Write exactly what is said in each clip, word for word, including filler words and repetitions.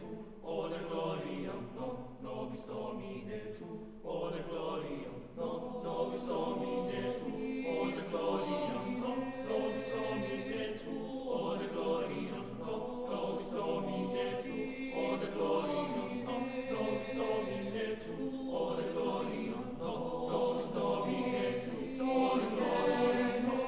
tu, ora gloriam non nobis Domine tu, ora gloriam non nobis Domine tu, ora gloriam non nobis Domine tu, ora gloriam non nobis Domine tu, ora gloriam non nobis Domine tu, ora gloriam non nobis Domine tu, ora gloriam non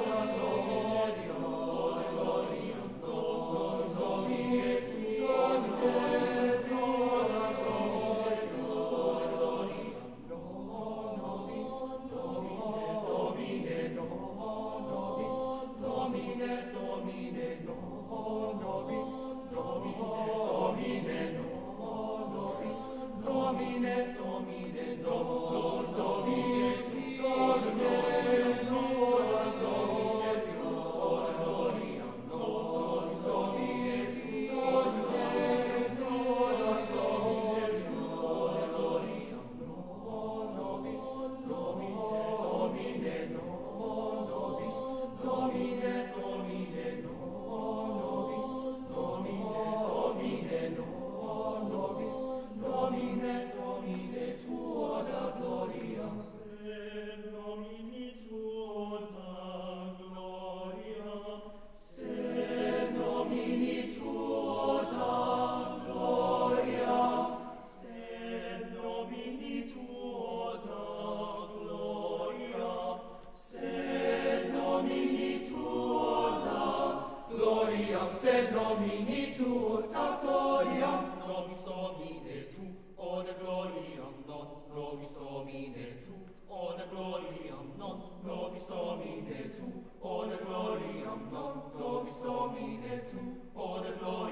sed nomini tuota gloriam nobis Domine tu, ora gloriam non nobis Domine tu, ora gloriam non nobis Domine tu, ora gloriam non nobis Domine tu, ora gloriam